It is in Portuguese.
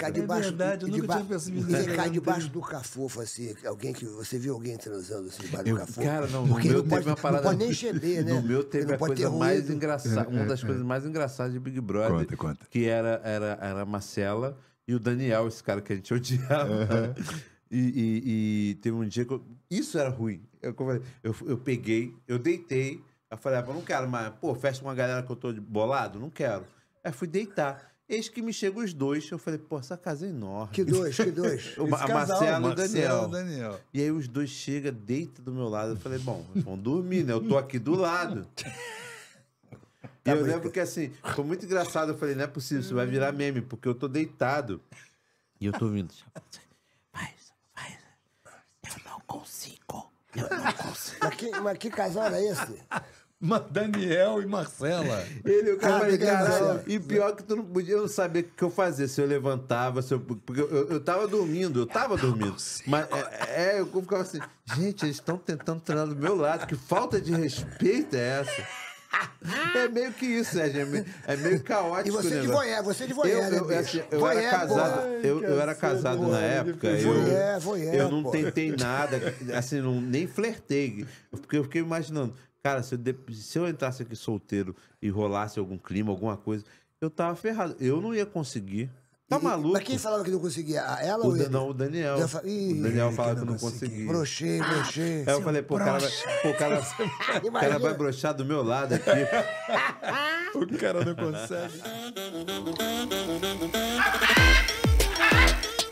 cai debaixo... verdade, eu nunca tinha percebido Você isso. cai debaixo do cafofo, assim, alguém que... Você viu alguém transando assim, debaixo do cafofo? Cara, não, Porque no meu não teve pode, uma parada... não pode nem gemer, né? No meu Porque teve não a pode coisa ter mais ruído. engraçada, uma das coisas mais engraçadas de Big Brother. Conta. Que era a Marcela e o Daniel, esse cara que a gente odiava. E teve um dia que isso era ruim. Eu peguei, eu deitei, eu falei, eu não quero mais. Pô, festa com uma galera que eu tô bolado? Não quero. Aí fui deitar. Eis que me chegam os dois. Eu falei, pô, essa casa é enorme. Que dois? A Marcela e o Daniel. Daniel. E aí os dois chegam, deitam do meu lado. Eu falei, bom, vão dormir, né? Eu tô aqui do lado. E eu lembro que assim, foi muito engraçado. Eu falei, não é possível, isso vai virar meme, porque eu tô deitado. E eu tô ouvindo. Faz. Eu não consigo. Mas que casal era esse? Daniel e Marcela. O cara falei, Deus do caralho. céu. E pior que tu não podia, eu não sabia o que eu fazia. Se eu levantava, porque eu tava dormindo, Mas eu ficava assim, gente, eles estão tentando treinar do meu lado. Que falta de respeito é essa? É meio que isso, né? É meio caótico. E você o de negócio. voyeur, você de voyeur, né, bicho? Eu era casado, porra. eu era casado na época. Voyeur, Eu não porra. tentei nada, assim, nem flertei. Porque eu fiquei imaginando, cara, se eu entrasse aqui solteiro e rolasse algum clima, alguma coisa, eu tava ferrado. Eu não ia conseguir. Tá maluco? Mas quem falava que não conseguia? Ela ou ele? Não, o Daniel. Ih, O Daniel falava que não conseguia. Brochei. Aí eu falei, o cara vai broxar do meu lado aqui. O cara não consegue.